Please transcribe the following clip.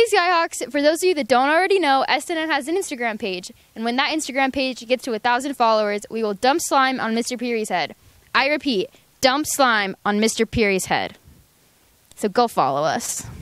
Skyhawks, for those of you that don't already know, SNN has an Instagram page, and when that Instagram page gets to 1,000 followers, we will dump slime on Mr. Peerys' head. I repeat, dump slime on Mr. Peerys' head. So go follow us.